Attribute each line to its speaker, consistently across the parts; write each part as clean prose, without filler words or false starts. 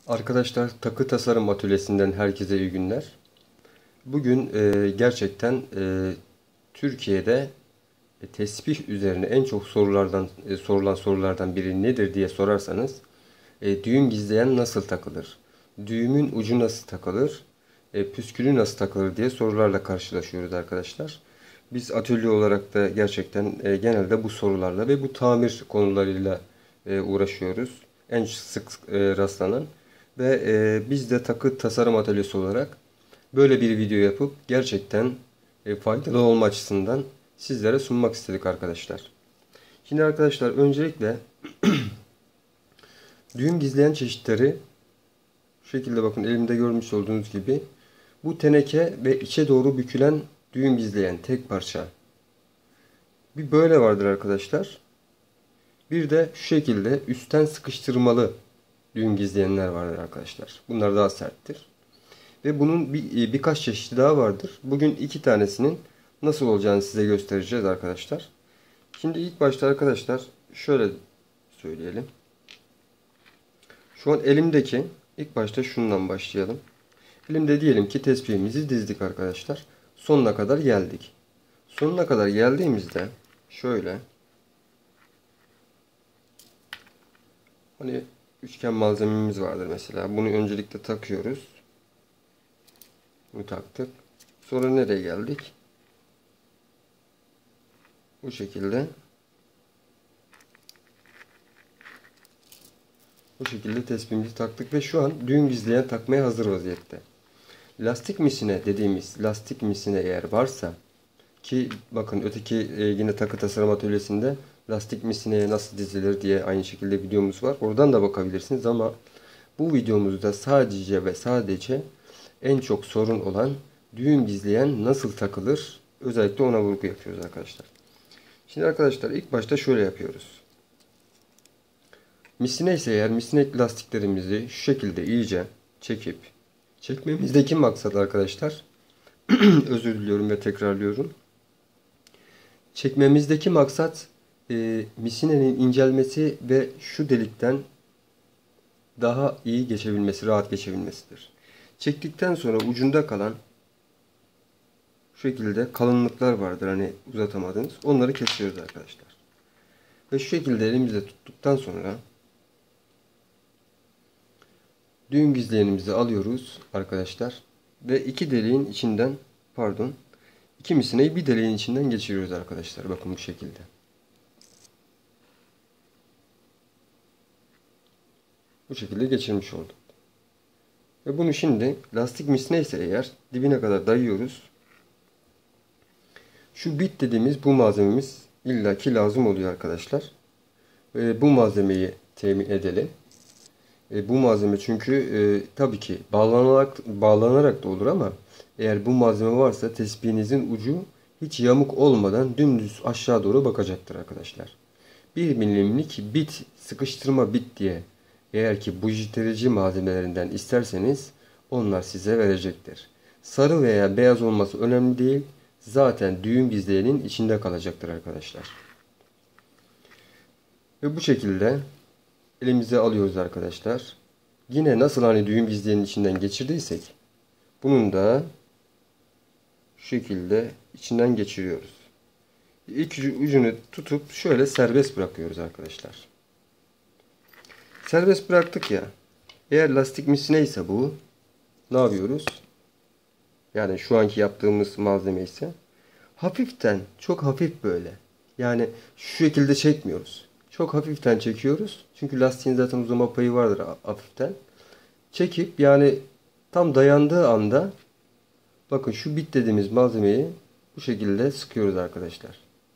Speaker 1: Arkadaşlar, takı tasarım atölyesinden herkese iyi günler. Bugün gerçekten Türkiye'de tesbih üzerine en çok sorulan sorulardan biri nedir diye sorarsanız, düğüm gizleyen nasıl takılır? Düğümün ucu nasıl takılır? Püskülü nasıl takılır diye sorularla karşılaşıyoruz arkadaşlar. Biz atölye olarak da gerçekten genelde bu sorularla ve bu tamir konularıyla uğraşıyoruz. En sık rastlanan. Ve biz de takı tasarım atölyesi olarak böyle bir video yapıp gerçekten faydalı olma açısından sizlere sunmak istedik arkadaşlar. Şimdi arkadaşlar, öncelikle düğüm gizleyen çeşitleri şu şekilde, bakın elimde görmüş olduğunuz gibi, bu teneke ve içe doğru bükülen düğüm gizleyen tek parça. Bir böyle vardır arkadaşlar. Bir de şu şekilde üstten sıkıştırmalı düğüm gizleyenler vardır arkadaşlar. Bunlar daha serttir. Ve bunun birkaç çeşidi daha vardır. Bugün iki tanesinin nasıl olacağını size göstereceğiz arkadaşlar. Şimdi ilk başta arkadaşlar şöyle söyleyelim. Şu an elimdeki, ilk başta şundan başlayalım. Elimde diyelim ki tespihimizi dizdik arkadaşlar. Sonuna kadar geldik. Sonuna kadar geldiğimizde şöyle, hani üçgen malzememiz vardır mesela. Bunu öncelikle takıyoruz. Bunu taktık. Sonra nereye geldik? Bu şekilde. Bu şekilde tespihimizi taktık ve şu an düğüm gizleyen takmaya hazır vaziyette. Lastik misine dediğimiz lastik misine eğer varsa, ki bakın öteki yine takı tasarım atölyesinde lastik misineye nasıl dizilir diye aynı şekilde videomuz var. Oradan da bakabilirsiniz ama bu videomuzda sadece ve sadece en çok sorun olan düğüm gizleyen nasıl takılır, özellikle ona vurgu yapıyoruz arkadaşlar. Şimdi arkadaşlar, ilk başta şöyle yapıyoruz. Misine ise eğer, misine lastiklerimizi şu şekilde iyice çekip, çekmemizdeki maksat arkadaşlar özür diliyorum ve tekrarlıyorum. Çekmemizdeki maksat misinenin incelmesi ve şu delikten daha iyi geçebilmesi, rahat geçebilmesidir. Çektikten sonra ucunda kalan şu şekilde kalınlıklar vardır, hani uzatamadığınız. Onları kesiyoruz arkadaşlar. Ve şu şekilde elimizde tuttuktan sonra düğüm gizleyenimizi alıyoruz arkadaşlar. Ve iki deliğin içinden, pardon, iki misineyi bir deliğin içinden geçiriyoruz arkadaşlar. Bakın bu şekilde. Bu şekilde geçirmiş olduk. Ve bunu şimdi lastik misine ise eğer dibine kadar dayıyoruz. Şu bit dediğimiz bu malzememiz illaki lazım oluyor arkadaşlar. Bu malzemeyi temin edelim. Bu malzeme çünkü tabii ki bağlanarak da olur ama eğer bu malzeme varsa tespihinizin ucu hiç yamuk olmadan dümdüz aşağı doğru bakacaktır arkadaşlar. 1 milimlik bit, sıkıştırma bit diye eğer ki bujiterici malzemelerinden isterseniz onlar size verecektir. Sarı veya beyaz olması önemli değil. Zaten düğüm gizleyenin içinde kalacaktır arkadaşlar. Ve bu şekilde elimize alıyoruz arkadaşlar. Yine nasıl hani düğüm gizleyenin içinden geçirdiysek bunun da şu şekilde içinden geçiriyoruz. İlk ucunu tutup şöyle serbest bırakıyoruz arkadaşlar. Serbest bıraktık ya. Eğer lastik misine ise bu, ne yapıyoruz? Yani şu anki yaptığımız malzeme ise hafiften, çok hafif böyle. Yani şu şekilde çekmiyoruz. Çok hafiften çekiyoruz. Çünkü lastiğin zaten uzama payı vardır hafiften. Çekip yani tam dayandığı anda bakın şu bit dediğimiz malzemeyi bu şekilde sıkıyoruz arkadaşlar.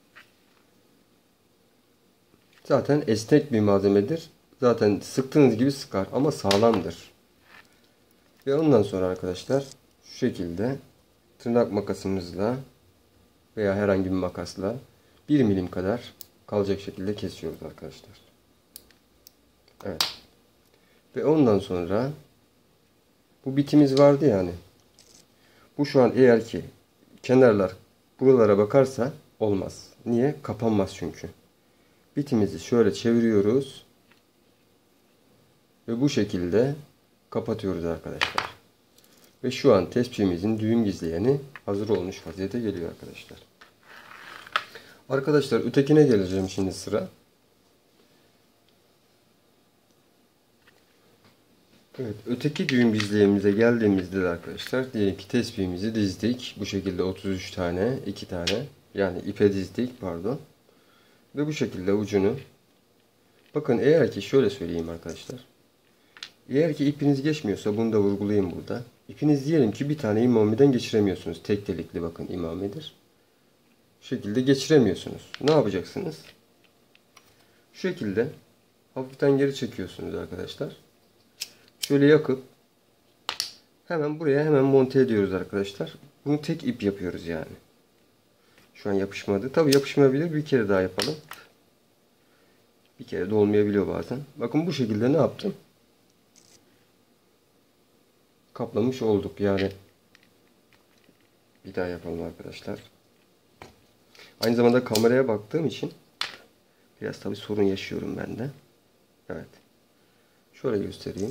Speaker 1: Zaten esnek bir malzemedir. Zaten sıktığınız gibi sıkar ama sağlamdır. Ve ondan sonra arkadaşlar şu şekilde tırnak makasımızla veya herhangi bir makasla 1 milim kadar kalacak şekilde kesiyoruz arkadaşlar. Evet. Ve ondan sonra bu bitimiz vardı yani. Bu şu an eğer ki kenarlar buralara bakarsa olmaz. Niye? Kapanmaz çünkü. Bitimizi şöyle çeviriyoruz. Ve bu şekilde kapatıyoruz arkadaşlar. Ve şu an tespihimizin düğüm gizleyeni hazır olmuş vaziyete geliyor arkadaşlar. Arkadaşlar ötekine geleceğim şimdi sıra. Evet, öteki düğüm gizleyemize geldiğimizde de arkadaşlar diyelim ki tespihimizi dizdik. Bu şekilde 33 tane, 2 tane yani ipe dizdik pardon. Ve bu şekilde ucunu bakın eğer ki şöyle söyleyeyim arkadaşlar. Eğer ki ipiniz geçmiyorsa bunu da vurgulayayım burada. İpiniz diyelim ki bir tane imamiden geçiremiyorsunuz. Tek delikli bakın imamidir. Bu şekilde geçiremiyorsunuz. Ne yapacaksınız? Şu şekilde hafiften geri çekiyorsunuz arkadaşlar. Şöyle yakıp hemen buraya hemen monte ediyoruz arkadaşlar. Bunu tek ip yapıyoruz yani. Şu an yapışmadı. Tabi yapışmayabilir. Bir kere daha yapalım. Bir kere de olmayabiliyor bazen. Bakın bu şekilde ne yaptım? Kaplamış olduk yani. Bir daha yapalım arkadaşlar. Aynı zamanda kameraya baktığım için biraz tabi sorun yaşıyorum ben de. Evet. Şöyle göstereyim.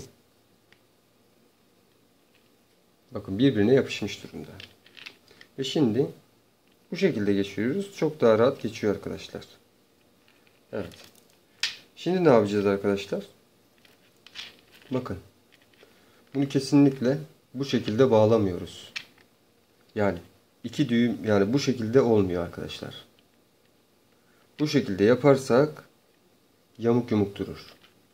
Speaker 1: Bakın birbirine yapışmış durumda. Ve şimdi bu şekilde geçiyoruz. Çok daha rahat geçiyor arkadaşlar. Evet. Şimdi ne yapacağız arkadaşlar? Bakın. Bunu kesinlikle bu şekilde bağlamıyoruz. Yani iki düğüm yani bu şekilde olmuyor arkadaşlar. Bu şekilde yaparsak yamuk yumuk durur.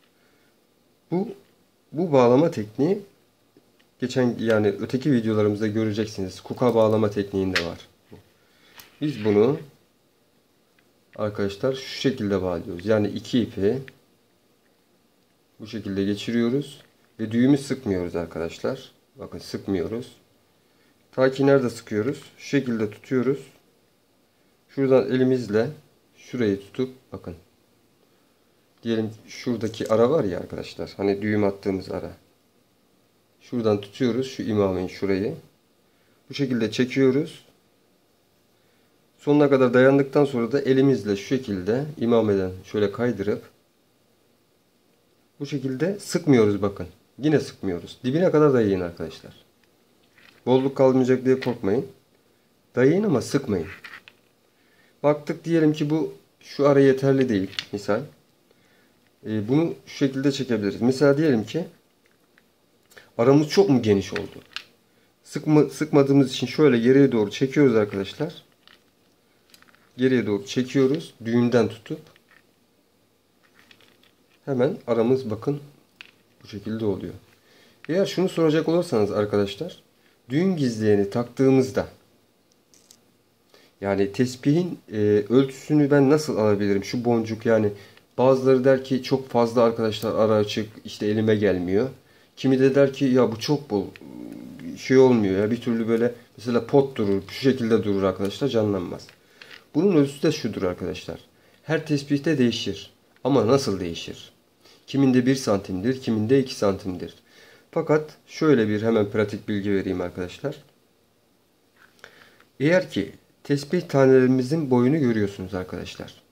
Speaker 1: Bu bağlama tekniği geçen yani öteki videolarımızda göreceksiniz. Kuka bağlama tekniğinde var. Biz bunu arkadaşlar şu şekilde bağlıyoruz. Yani iki ipi bu şekilde geçiriyoruz ve düğümü sıkmıyoruz arkadaşlar. Bakın sıkmıyoruz. Ta ki nerede sıkıyoruz? Şu şekilde tutuyoruz. Şuradan elimizle şurayı tutup bakın. Diyelim şuradaki ara var ya arkadaşlar. Hani düğüm attığımız ara. Şuradan tutuyoruz şu imamın şurayı. Bu şekilde çekiyoruz. Sonuna kadar dayandıktan sonra da elimizle şu şekilde imameden şöyle kaydırıp bu şekilde sıkmıyoruz bakın. Yine sıkmıyoruz. Dibine kadar dayayın arkadaşlar. Bolluk kalmayacak diye korkmayın. Dayayın ama sıkmayın. Baktık diyelim ki bu şu ara yeterli değil. Misal. Bunu şu şekilde çekebiliriz. Mesela diyelim ki aramız çok mu geniş oldu? Sıkmadığımız için şöyle geriye doğru çekiyoruz arkadaşlar. Geriye doğru çekiyoruz. Düğümden tutup hemen aramız bakın bu şekilde oluyor. Eğer şunu soracak olursanız arkadaşlar düğüm gizleyeni taktığımızda yani tespihin ölçüsünü ben nasıl alabilirim? Şu boncuk yani bazıları der ki çok fazla arkadaşlar ara açık işte elime gelmiyor. Kimi de der ki ya bu çok bol şey olmuyor ya bir türlü böyle mesela pot durur şu şekilde durur arkadaşlar canlanmaz. Bunun ölçüsü de şudur arkadaşlar. Her tespihte değişir. Ama nasıl değişir? Kiminde 1 santimdir, kiminde 2 santimdir. Fakat şöyle bir hemen pratik bilgi vereyim arkadaşlar. Eğer ki tesbih tanelerimizin boyunu görüyorsunuz arkadaşlar.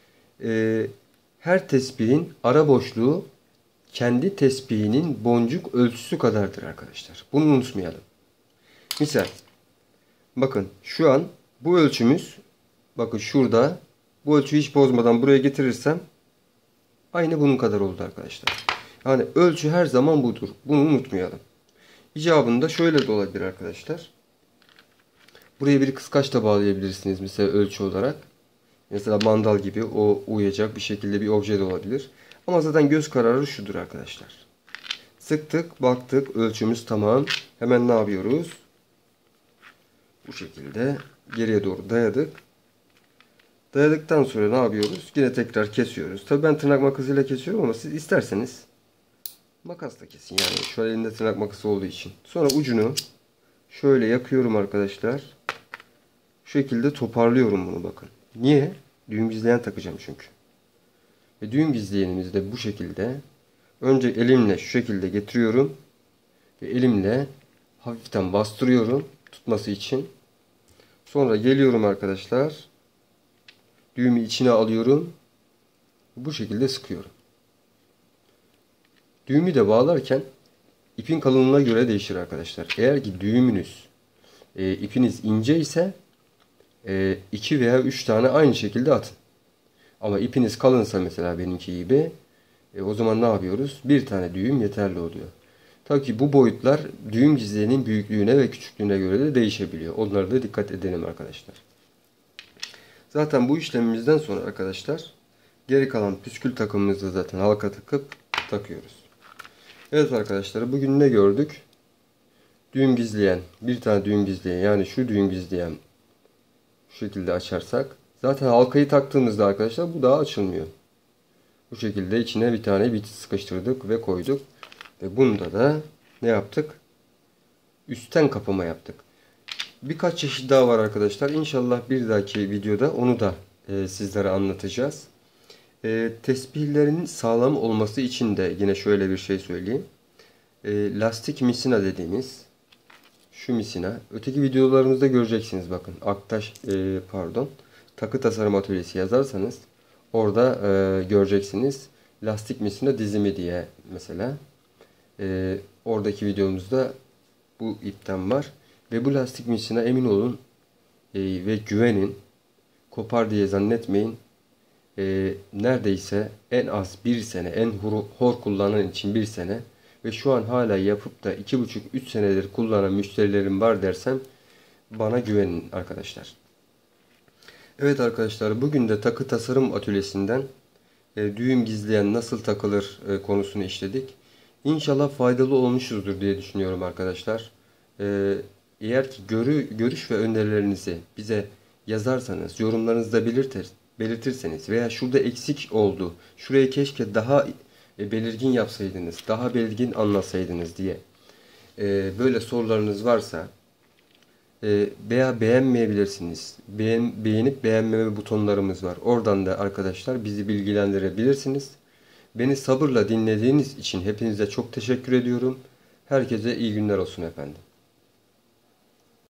Speaker 1: Her tesbihin ara boşluğu kendi tesbihinin boncuk ölçüsü kadardır arkadaşlar. Bunu unutmayalım. Misal bakın şu an bu ölçümüz bakın şurada bu ölçüyü hiç bozmadan buraya getirirsem aynı bunun kadar oldu arkadaşlar. Yani ölçü her zaman budur. Bunu unutmayalım. İcabında şöyle de olabilir arkadaşlar. Buraya bir kıskaç da bağlayabilirsiniz mesela ölçü olarak. Mesela mandal gibi o uyacak bir şekilde bir obje de olabilir. Ama zaten göz kararı şudur arkadaşlar. Sıktık, baktık, ölçümüz tamam. Hemen ne yapıyoruz? Bu şekilde geriye doğru dayadık. Dayadıktan sonra ne yapıyoruz? Yine tekrar kesiyoruz. Tabii ben tırnak makasıyla kesiyorum ama siz isterseniz makasla kesin. Yani şu an elimde tırnak makası olduğu için. Sonra ucunu şöyle yakıyorum arkadaşlar. Şu şekilde toparlıyorum bunu bakın. Niye? Düğüm gizleyen takacağım çünkü. Ve düğüm gizleyenimizi de bu şekilde önce elimle şu şekilde getiriyorum. Ve elimle hafiften bastırıyorum tutması için. Sonra geliyorum arkadaşlar. Düğümü içine alıyorum. Bu şekilde sıkıyorum. Düğümü de bağlarken ipin kalınlığına göre değişir arkadaşlar. Eğer ki düğümünüz, ipiniz ince ise 2 veya 3 tane aynı şekilde atın. Ama ipiniz kalınsa mesela benimki gibi, o zaman ne yapıyoruz? Bir tane düğüm yeterli oluyor. Tabii ki bu boyutlar düğüm gizleyenin büyüklüğüne ve küçüklüğüne göre de değişebiliyor. Onlara da dikkat edelim arkadaşlar. Zaten bu işlemimizden sonra arkadaşlar geri kalan püskül takımımızı zaten halka takıp takıyoruz. Evet arkadaşlar, bugün ne gördük? Düğüm gizleyen, bir tane düğüm gizleyen, yani şu düğüm gizleyen şu şekilde açarsak zaten halkayı taktığımızda arkadaşlar bu daha açılmıyor. Bu şekilde içine bir tane bit sıkıştırdık ve koyduk. Ve bunda da ne yaptık? Üstten kapama yaptık. Birkaç çeşit daha var arkadaşlar. İnşallah bir dahaki videoda onu da sizlere anlatacağız. Tespihlerin sağlam olması için de yine şöyle bir şey söyleyeyim. Lastik misina dediğimiz şu misina. Öteki videolarımızda göreceksiniz bakın. Aktaş takı tasarım atölyesi yazarsanız orada göreceksiniz. Lastik misina dizimi diye mesela. Oradaki videomuzda bu ipten var. Ve bu lastik misina emin olun ve güvenin. Kopar diye zannetmeyin. Neredeyse en az bir sene, en hor kullanan için bir sene ve şu an hala yapıp da 2,5-3 senedir kullanan müşterilerim var dersem bana güvenin arkadaşlar. Evet arkadaşlar, bugün de takı tasarım atölyesinden düğüm gizleyen nasıl takılır konusunu işledik. İnşallah faydalı olmuşuzdur diye düşünüyorum arkadaşlar. Eğer ki görüş ve önerilerinizi bize yazarsanız, yorumlarınızda belirtirseniz veya şurada eksik oldu, şurayı keşke daha belirgin yapsaydınız, daha belirgin anlatsaydınız diye böyle sorularınız varsa veya beğenmeyebilirsiniz. Beğenip beğenmeme butonlarımız var. Oradan da arkadaşlar bizi bilgilendirebilirsiniz. Beni sabırla dinlediğiniz için hepinize çok teşekkür ediyorum. Herkese iyi günler olsun efendim.